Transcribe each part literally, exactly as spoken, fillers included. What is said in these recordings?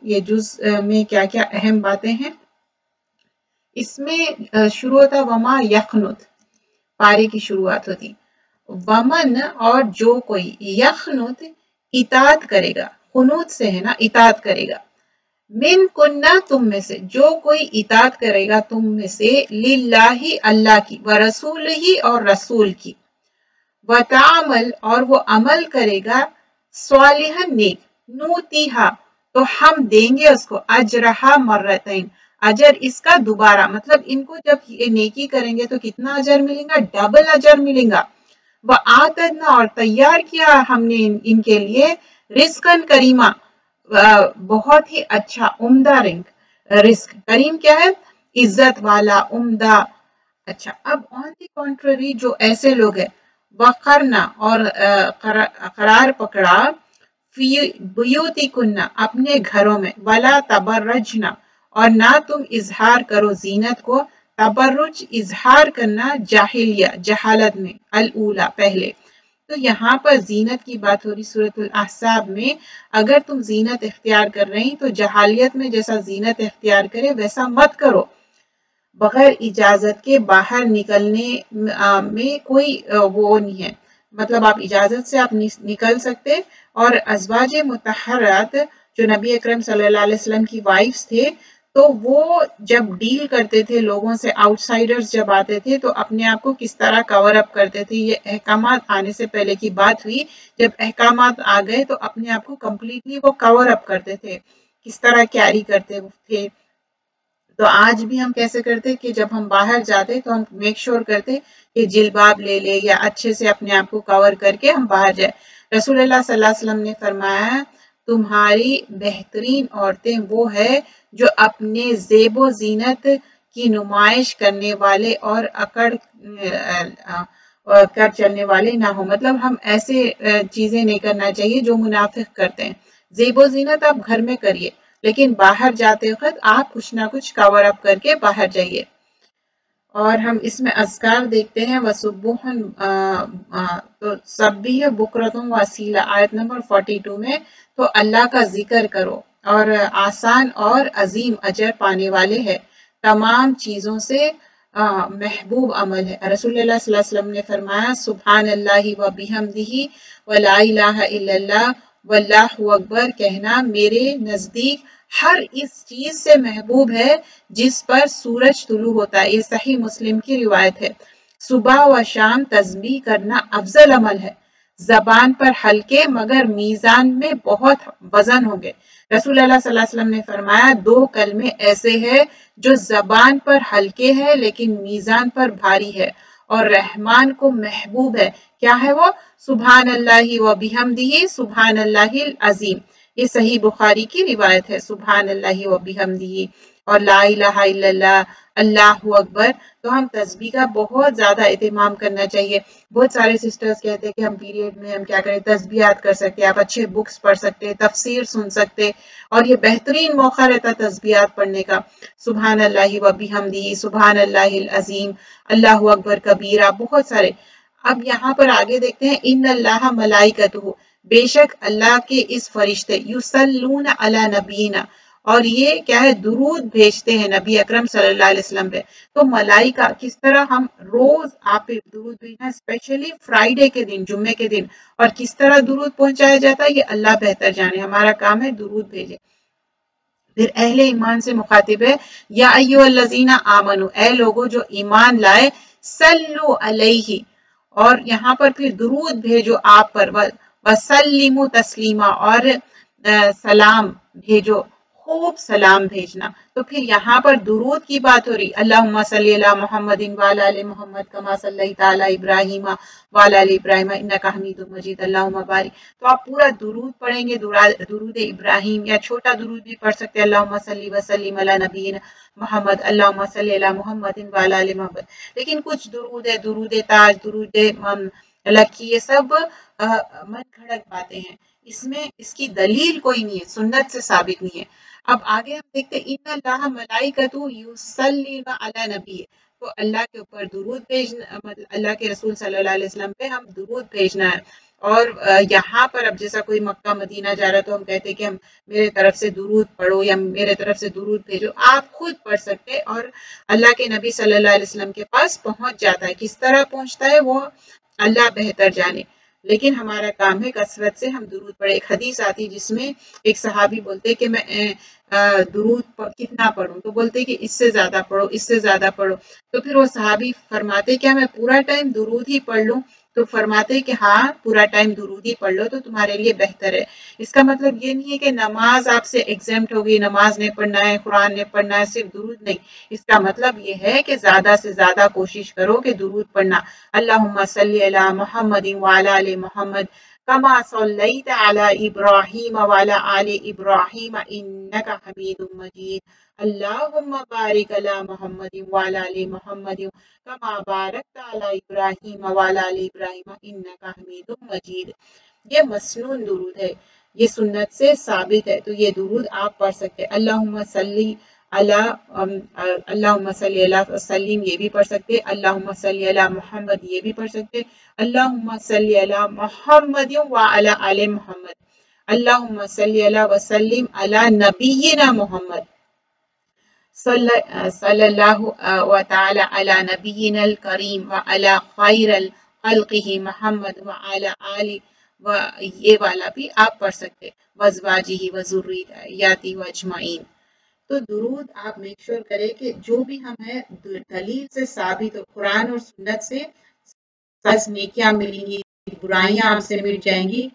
یہ جز میں کیا کیا اہم باتیں ہیں. اس میں شروع ہوتا وما یخنت، پارے کی شروعات ہوتی. ومن اور جو کوئی، یخنت اطاعت کرے گا، قنوت سے ہے نا اطاعت کرے گا، من کنہ تم میں سے، جو کوئی اطاعت کرے گا تم میں سے، للہ اللہ کی، ورسول ہی اور رسول کی، وتعمل اور وہ عمل کرے گا، صالحا نیک، نوتیہا تو ہم دیں گے اس کو، اجرہا مرتین اجر اس کا دوبارہ، مطلب ان کو جب یہ نیکی کریں گے تو کتنا اجر ملے گا؟ ڈبل اجر ملے گا. وآتدنا اور تیار کیا ہم نے ان کے لیے، رزقاً کریما بہت ہی اچھا عمدہ رزق. کریم کیا ہے؟ عزت والا، عمدہ. اچھا اب آن دی کنٹرری جو ایسے لوگ ہیں، وقرنا اور قرار پکڑا، فی بیوتکنا اپنے گھروں میں، ولا تبرجنا اور نہ تم اظہار کرو زینت کو، تبرج اظہار کرنا جاہلیہ جہالت میں، الاولا پہلے. تو یہاں پر زینت کی بات ہو رہی سورۃ الاحزاب میں. اگر تم زینت اختیار کر رہی تو جہالیت میں جیسا زینت اختیار کرے ویسا مت کرو. بغیر اجازت کے باہر نکلنے میں کوئی وہ نہیں ہے، مطلب آپ اجازت سے آپ نکل سکتے. اور ازواج مطہرات جو نبی اکرم صلی اللہ علیہ وسلم کی وائفز تھے، تو وہ جب ڈیل کرتے تھے لوگوں سے، آؤٹ سائڈرز جب آتے تھے تو اپنے آپ کو کس طرح کور اپ کرتے تھے. یہ احکامات آنے سے پہلے کی بات ہوئی. جب احکامات آ گئے تو اپنے آپ کو کمپلیٹلی وہ کور اپ کرتے تھے، کس طرح کیری کرتے تھے. تو آج بھی ہم کیسے کرتے کہ جب ہم باہر جاتے تو ہم میک شور کرتے کہ جلباب لے لے یا اچھے سے اپنے آپ کو کور کر کے ہم باہر جائیں. رسول اللہ صلی اللہ علیہ وسلم نے فرمایا تمہاری بہترین عورتیں وہ ہے جو اپنے زیب و زینت کی نمائش کرنے والے اور اکڑ کر چلنے والے نہ ہو. مطلب ہم ایسے چیزیں نہیں کرنا چاہیے جو منافق کرتے ہیں. زیب و زینت آپ گھر میں کریے، لیکن باہر جاتے وقت آپ کچھ نہ کچھ کور اپ کر کے باہر جائیے. اور ہم اس میں اذکار دیکھتے ہیں، وَسُبُّحًا تو سبیح بکرتم وسیلہ، آیت نمبر بائیس میں. تو اللہ کا ذکر کرو اور آسان اور عظیم اجر پانے والے ہے، تمام چیزوں سے محبوب عمل ہے. رسول اللہ صلی اللہ علیہ وسلم نے فرمایا سبحان اللہ و بحمدہ ولا الہ الا اللہ واللہ اکبر کہنا میرے نزدیک ہر اس چیز سے محبوب ہے جس پر سورج طلوع ہوتا ہے. یہ صحیح مسلم کی روایت ہے. صبح و شام تسبیح کرنا افضل عمل ہے، زبان پر ہلکے مگر میزان میں بہت وزن ہوں گے. رسول اللہ صلی اللہ علیہ وسلم نے فرمایا دو کلمے ایسے ہیں جو زبان پر ہلکے ہیں لیکن میزان پر بھاری ہے اور رحمان کو محبوب ہے. کیا ہے وہ؟ سبحان اللہ و بحمدہ سبحان اللہ العظیم. یہ صحیح بخاری کی روایت ہے. سبحان اللہ و بحمدہ اور لا الہ الا اللہ، اللہ اکبر. تو ہم تسبیح کا بہت زیادہ اہتمام کرنا چاہیے. بہت سارے سسٹرز کہتے ہیں کہ ہم پیریڈ میں ہم کیا کریں، تسبیحات کر سکتے، آپ اچھے بکس پڑھ سکتے، تفسیر سن سکتے، اور یہ بہترین موقع رہتا تسبیحات پڑھنے کا. سبحان اللہ و بحمدہ سبحان اللہ العظیم، اللہ اکبر کبیرہ، بہت سارے. اب یہاں پر آگے دیکھتے ہیں ان اللہ ملائکتہ، بے شک اللہ کے اس فرشتے، یصلون علی نبینا، اور یہ کیا ہے، درود بھیجتے ہیں نبی اکرم صلی اللہ علیہ وسلم پہ. تو ملائکہ کس طرح ہم روز آپ پہ درود بھیجنا، اسپیشلی فرائیڈے کے دن، جمعے کے دن، اور کس طرح درود پہنچایا جاتا ہے یہ اللہ بہتر جانے. ہمارا کام ہے درود بھیجے. پھر اہل ایمان سے مخاطب ہے یا ایھا الذین آمنو، اے لوگو جو ایمان لائے، صلو علیہ، اور یہاں پر پھر درود بھیجو آپ پر، وسلموا تسلیما، اور سلام بھیجو، خوب سلام بھیجنا. تو پھر یہاں پر درود کی بات ہو رہی، اللہم صلی علی محمد وعلی آل محمد کما صلیت علی ابراہیم وعلی آل ابراہیم انک حمید مجید اللہم بارک. تو آپ پورا درود پڑھیں گے، درود ابراہیم، یا چھوٹا درود بھی پڑھ سکتے ہیں، اللہم صلی وسلم علی نبینا محمد اللہم صلی علی محمد وعلی آل محمد. لیکن کچھ درود ہے، درود تاج، درود لکی، یہ سب من گھڑت باتیں ہیں، اس میں اس کی دلیل کوئی نہیں ہے، سنت سے ثابت نہیں ہے. اب آگے ہم دیکھتے ہیں ان اللہ ملائکتہ یصلون علی نبی، تو اللہ کے اوپر درود بھیجنا، اللہ کے رسول صلی اللہ علیہ وسلم پہ ہم درود بھیجنا ہے. اور یہاں پر اب جیسا کوئی مکہ مدینہ جا رہا تو ہم کہتے کہ ہم میرے طرف سے درود پڑھو یا میرے طرف سے درود بھیجو، آپ خود پڑھ سکتے اور اللہ کے نبی صلی اللہ علیہ وسلم کے پاس پہنچ جاتا ہے. کس طرح پہنچتا ہے وہ اللہ بہتر جانے، لیکن ہمارا کام ہے کثرت سے ہم درود پڑھے. ایک حدیث آتی جس میں ایک صحابی بولتے کہ میں درود کتنا پڑھوں، تو بولتے کہ اس سے زیادہ پڑھو، اس سے زیادہ پڑھو. تو پھر وہ صحابی فرماتے کیا میں پورا ٹائم درود ہی پڑھ لوں؟ تو فرماتے کہ ہاں پورا ٹائم درود ہی پڑھ لو تو تمہارے لیے بہتر ہے. اس کا مطلب یہ نہیں ہے کہ نماز آپ سے ایگزمپٹ ہوگی، نماز نہیں پڑھنا ہے، قرآن نہیں پڑھنا ہے، صرف درود نہیں. اس کا مطلب یہ ہے کہ زیادہ سے زیادہ کوشش کرو کہ درود پڑھنا. اللہم صلی علی محمد وعلی آل محمد کما صلیت علی ابراہیم وعلی آل ابراہیم انک حمید مجید. اللہم بارک علی محمد وعلی آل محمد کما بارکت علی ابراہیم وعلی آل ابراہیم انک حمید مجید. یہ مسنون درود ہے، یہ سنت سے ثابت ہے، تو یہ درود آپ پڑھ سکتے. اللہم صلی علی اللہم صلی علی وسلم یہ بھی پڑھ سکتے، اللہم صلی علی محمد یہ بھی پڑھ سکتے، اللہم صلی علی محمد وعلی آل محمد، اللہم صلی علی وسلم علی نبینا محمد صلی اللہ و تعالی علی نبینا الکریم وعلی خیر خلقہ محمد وعلی آل، و یہ والا بھی آپ پڑھ سکتے، وازواجہ وذریاتہ واجمعین. تو درود آپ میک شور کریں کہ جو بھی ہم ہیں دلیل سے ثابت ہو، قرآن اور سنت سے نیکیاں ملیں گی، برائیاں آپ سے مل جائیں گی.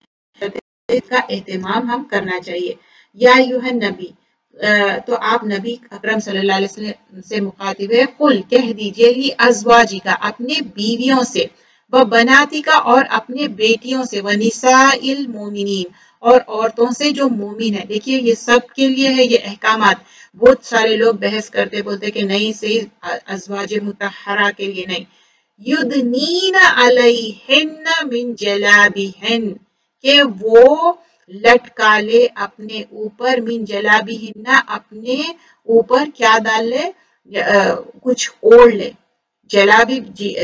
اس کا اہتمام ہم کرنا چاہیے. یا ایھا نبی، تو آپ نبی اکرم صلی اللہ علیہ وسلم سے مخاطب ہے، قل کہہ دیجئے لی ازواجک اپنے بیویوں سے، و بناتی کا اور اپنے بیٹیوں سے، و نساء المومنین اور عورتوں سے جو مومن ہے. دیکھیے یہ سب کے لیے ہے یہ احکامات. بہت سارے لوگ بحث کرتے بولتے کہ نہیں صحیح ازواج مطہرہ کے لیے نہیں. یدنین علیہن من جلابہن، کہ وہ لٹکا لے اپنے اوپر، من جلابہن اپنے اوپر کیا ڈال لے؟ کچھ اوڑھ لے. جلابی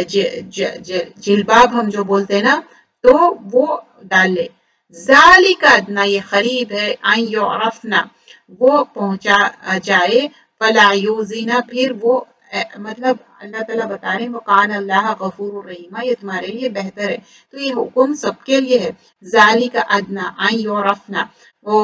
جلباب ہم جو بولتے ہیں نا تو وہ ڈال لے. ذالک ادنی یہ قریب ہے، ان یعرفنا وہ پہنچا جائے، فلا یؤذینا پھر وہ مطلب اللہ تعالیٰ بتا رہے ہیں وکان اللہ غفور الرحیم، یہ تمہارے لیے بہتر ہے. تو یہ حکم سب کے لیے ہے. ذالک ادنی ان یعرفنا وہ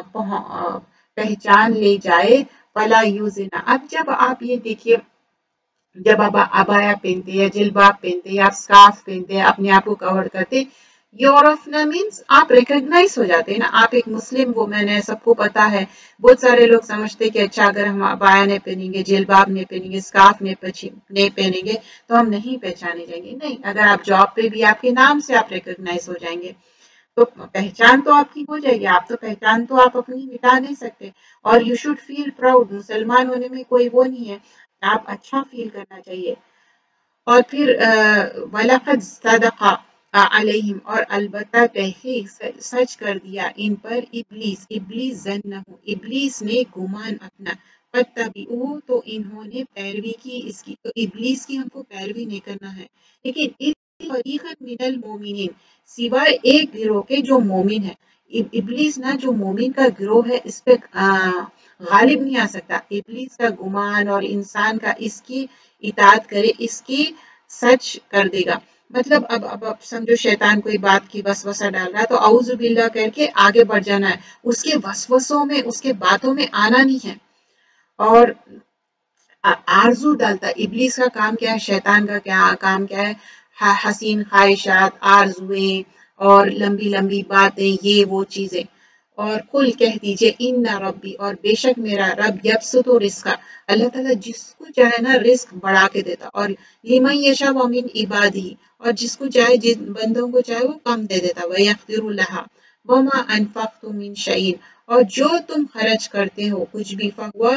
پہچان لے جائے، فلا یؤذینا. اب جب آپ یہ دیکھیے جب آپ عبایا پہنتے یا جلباب پہنتے یا آپ سکارف پہنتے اپنے آپ کو کور کرتے، یورفنا مینس آپ ریکگنائز ہو جاتے ہیں نا، آپ ایک مسلم وومن ہے، سب کو پتا ہے. بہت سارے لوگ سمجھتے کہ اچھا اگر ہم عبایا نہیں پہنیں گے، جلباب نہیں پہنیں گے، سکارف نہیں پہنیں گے تو ہم نہیں پہچانے جائیں گے. نہیں، اگر آپ جاب پہ بھی آپ کے نام سے آپ ریکگنائز ہو جائیں گے تو پہچان تو آپ کی ہو جائے گی. آپ تو پہچان تو آپ اپنی مٹا نہیں سکتے. اور یو شوڈ فیل پراؤڈ، مسلمان ہونے میں کوئی وہ نہیں ہے، آپ اچھا فیل کرنا چاہیے. اور پھر وَلَقَدْ صَدَقَ علیہم اور البتہ تحقیق سچ کر دیا ان پر ابلیس ابلیس ظنہ ابلیس نے گمان اپنا، فَاتَّبِعُوهُ تو انہوں نے پیروی کی اس کی. تو ابلیس کی ہم کو پیروی نہیں کرنا ہے، لیکن فَرِيقًا مِنَ الْمُؤْمِنِينَ سوائے ایک گروہ کے جو مومن ہے. ابلیس نا جو مومن کا گروہ ہے اس پہ غالب نہیں آ سکتا. ابلیس کا گمان اور انسان کا اس کی اطاعت کرے اس کی سچ کر دے گا. مطلب اب اب اب سمجھو شیطان کوئی بات کی وسوسہ ڈال رہا ہے تو اعوذ باللہ کر کے آگے بڑھ جانا ہے، اس کے وسوسوں میں اس کے باتوں میں آنا نہیں ہے. اور آرزو ڈالتا ہے. ابلیس کا کام کیا ہے، شیطان کا کیا کام کیا ہے؟ حسین خواہشات، آرزویں اور لمبی لمبی باتیں، یہ وہ چیزیں. اور قل کہہ دیجئے ان ربی اور بے شک میرا رب یبسط رزق، اللہ تعالیٰ جس کو چاہے نا رزق بڑھا کے دیتا، اور لمن یشاء من عبادہ اور جس کو چاہے جن بندوں کو چاہے وہ کم دے دیتا. ویقدر لها وما انفقتم من شیء اور جو تم خرچ کرتے ہو کچھ بھی، فہو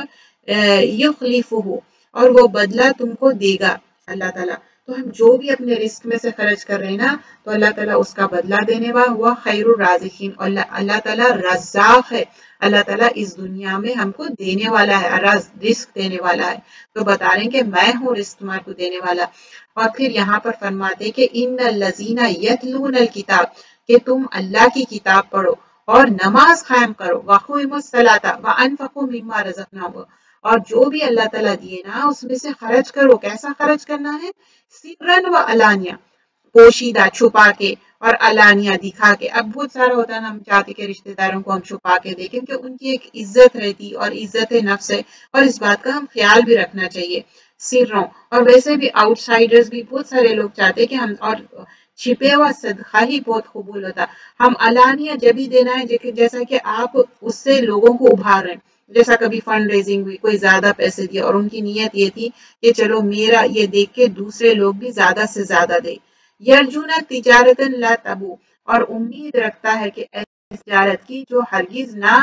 یخلفہ اور وہ بدلہ تم کو دے گا اللہ تعالیٰ. تو ہم جو بھی اپنے رزق میں سے خرچ کر رہے ہیں نا تو اللہ تعالیٰ اس کا بدلہ دینے والا ہوا خیر الرازقین. اور اللہ تعالیٰ رزاق ہے، اللہ تعالیٰ اس دنیا میں ہم کو دینے والا ہے، رزق دینے والا ہے، تو بتا رہے ہیں کہ میں ہوں رزق تمہارے کو دینے والا۔ اور پھر یہاں پر فرماتے کہ ان الذین یتلون الکتاب، کہ تم اللہ کی کتاب پڑھو اور نماز قائم کرو، وَأَقِیمُوا الصَّلَاةَ وَأَنفِقُوا مِمَّا رَزَقْنَاهُمْ، اور جو بھی اللہ تعالیٰ دیے نا اس میں سے خرچ کرو۔ کیسا خرچ کرنا ہے؟ سرًا و علانیہ، پوشیدہ چھپا کے، اور علانیہ دکھا کے۔ اب بہت سارا ہوتا ہے نا، ہم چاہتے کہ رشتہ داروں کو ہم چھپا کے دیں کیونکہ ان کی ایک عزت رہتی اور عزت نفس ہے، اور اس بات کا ہم خیال بھی رکھنا چاہیے۔ سروں، اور ویسے بھی آؤٹ سائڈرز بھی بہت سارے لوگ چاہتے کہ ہم، اور چھپے ہوا صدقہ ہی بہت قبول ہوتا، ہم علانیہ جب ہی دینا ہے جیسا کہ آپ اس سے لوگوں کو ابھار رہے ہیں۔ جیسا کبھی فنڈ ریزنگ ہوئی، کوئی زیادہ پیسے دیا اور ان کی نیت یہ تھی کہ چلو میرا یہ دیکھ کے دوسرے لوگ بھی زیادہ سے زیادہ دے۔ یرجون تجارت لا تبور، اور امید رکھتا ہے کہ ایسی تجارت کی جو ہرگز نہ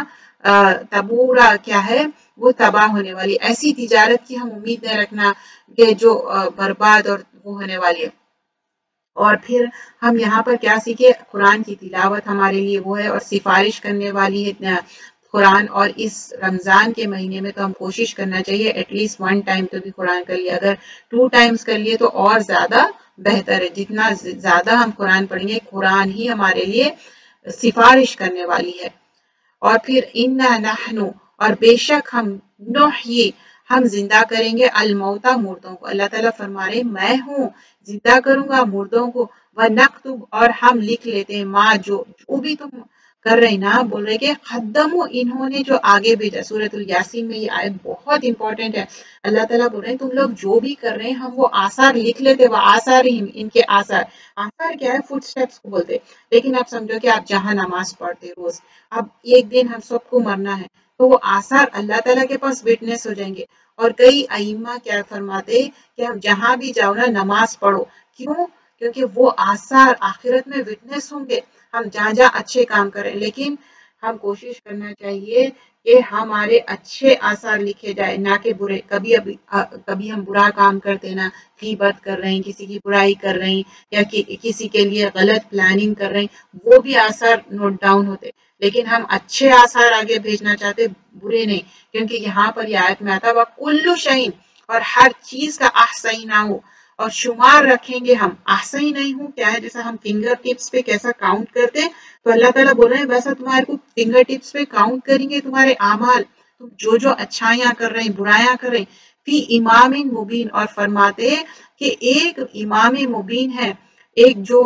تبورا کیا ہے وہ تباہ ہونے والی، ایسی تجارت کی ہم امید نہ رکھنا کہ جو برباد اور وہ ہونے والی ہے۔ اور پھر ہم یہاں پر کیا سیکھے؟ قرآن کی تلاوت ہمارے لیے وہ ہے اور سفارش کرنے والی ہے قرآن، اور اس رمضان کے مہینے میں تو ہم کوشش کرنا چاہیے ایٹ لیسٹ ون ٹائم تو بھی قرآن کر لیے، اگر ٹو ٹائمز کر لیے تو اور زیادہ بہتر ہے۔ جتنا زیادہ ہم قرآن پڑھیں گے، قرآن ہی ہمارے لیے سفارش کرنے والی ہے۔ اور پھر اِنَّا نَحْنُ، اور بے شک ہم، نحیی، ہم زندہ کریں گے، الموتیٰ، مردوں کو۔ اللہ تعالیٰ فرما رہے میں ہوں زندہ کروں گا مردوں کو، وَنَكْتُبُ، اور ہم لکھ لیتے ہیں، ماں جو جو بھی تم کر رہے نا، بول رہے کہ قدموا، انہوں نے جو آگے بھیجا۔ سورۃ الیاسین میں یہ آیت بہت امپورٹنٹ ہے۔ اللہ تعالیٰ بول رہے ہیں تم لوگ جو بھی کر رہے ہیں ہم وہ آثار لکھ لیتے، وہ آثارہم، ان کے آثار۔ آثار کیا ہے؟ فٹ سٹیپس کو بولتے۔ لیکن آپ سمجھو کہ آپ جہاں نماز پڑھتے روز، اب ایک دن ہم سب کو مرنا ہے تو وہ آثار اللہ تعالیٰ کے پاس وٹنس ہو جائیں گے۔ اور کئی ائمہ کیا فرماتے کہ ہم جہاں بھی جاؤ نا نماز پڑھو، کیوں؟ کیونکہ وہ آثار آخرت میں وٹنس ہوں گے ہم جہاں جہاں اچھے کام کریں۔ لیکن ہم کوشش کرنا چاہیے کہ ہمارے اچھے آثار لکھے جائے، نہ کہ برے۔ کبھی ابھی کبھی ہم برا کام کرتے نا، غیبت کر رہے ہیں، کسی کی برائی کر رہے ہیں، یا کسی کے لیے غلط پلاننگ کر رہے ہیں، وہ بھی آثار نوٹ ڈاؤن ہوتے۔ لیکن ہم اچھے آثار آگے بھیجنا چاہتے، برے نہیں، کیونکہ یہاں پر یہ آیت میں آتا وَكُلُّ شَيْءٍ، اور ہر چیز کا احصیناہ، اور شمار رکھیں گے ہم۔ احصی نہیں ہوں کیا ہے؟ جیسا ہم فنگر ٹپس پہ کیسا کاؤنٹ کرتے، تو اللہ تعالیٰ بول رہے ہیں ویسا تمہارے کو فنگر ٹپس پہ کاؤنٹ کریں گے تمہارے اعمال، تم جو جو اچھائیاں کر رہے ہیں، برائیاں کر رہے ہیں، فی امام مبین، اور فرماتے کہ ایک امام مبین ہے، ایک جو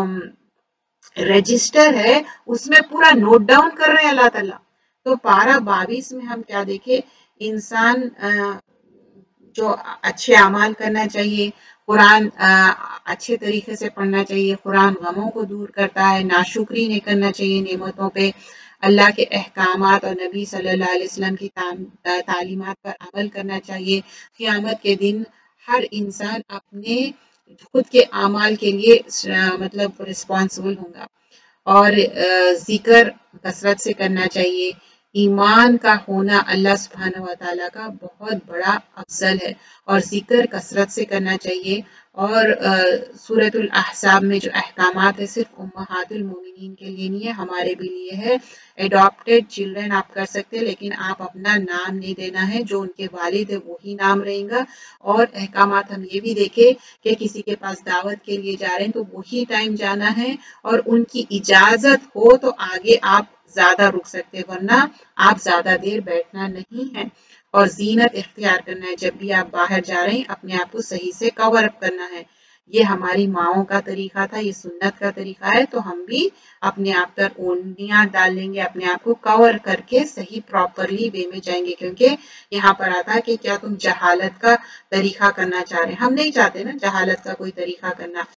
رجسٹر ہے اس میں پورا نوٹ ڈاؤن کر رہے ہیں اللہ تعالیٰ۔ تو پارہ بائیس میں ہم کیا دیکھے؟ انسان جو اچھے اعمال کرنا چاہیے، قرآن اچھے طریقے سے پڑھنا چاہیے، قرآن غموں کو دور کرتا ہے، ناشکری نہیں کرنا چاہیے نعمتوں پہ، اللہ کے احکامات اور نبی صلی اللہ علیہ وسلم کی تعلیمات پر عمل کرنا چاہیے۔ قیامت کے دن ہر انسان اپنے خود کے اعمال کے لیے مطلب رسپانسبل ہوں گا۔ اور ذکر کثرت سے کرنا چاہیے۔ ایمان کا ہونا اللہ سبحانہ و تعالیٰ کا بہت بڑا افضل ہے، اور ذکر کثرت سے کرنا چاہیے۔ اور سورۃ الاحزاب میں جو احکامات ہے صرف امہات المومنین کے لیے نہیں ہے، ہمارے بھی لیے ہے۔ ایڈاپٹیڈ چلڈرن آپ کر سکتے، لیکن آپ اپنا نام نہیں دینا ہے، جو ان کے والد ہے وہی نام رہیں گا۔ اور احکامات ہم یہ بھی دیکھے کہ کسی کے پاس دعوت کے لیے جا رہے ہیں تو وہی ٹائم جانا ہے، اور ان کی اجازت ہو تو آگے آپ زیادہ رک سکتے، ورنہ آپ زیادہ دیر بیٹھنا نہیں ہے۔ اور زینت اختیار کرنا ہے، جب بھی آپ باہر جا رہے ہیں اپنے آپ کو صحیح سے کور اپ کرنا ہے۔ یہ ہماری ماؤں کا طریقہ تھا، یہ سنت کا طریقہ ہے، تو ہم بھی اپنے آپ پر اونیاں ڈال لیں گے، اپنے آپ کو کور کر کے صحیح پراپرلی وے میں جائیں گے۔ کیونکہ یہاں پر آتا ہے کہ کیا تم جہالت کا طریقہ کرنا چاہ رہے ہیں؟ ہم نہیں چاہتے نا جہالت کا کوئی طریقہ کرنا۔